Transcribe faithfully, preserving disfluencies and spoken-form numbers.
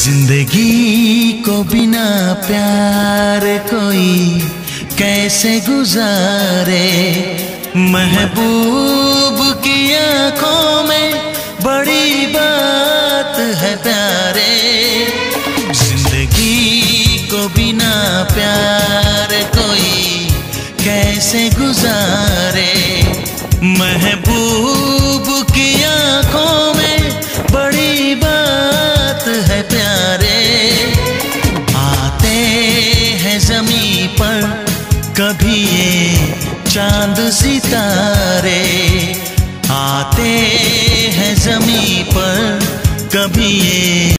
जिंदगी को बिना प्यार कोई कैसे गुजारे। महबूब की आंखों में बड़ी बात है प्यारे। जिंदगी को बिना प्यार कोई कैसे गुजारे। महबूब की आंखों में बड़ी बात है प्यारे। आते हैं ज़मीं पर कभी ये चांद सितारे। आते हैं ज़मीं पर कभी ये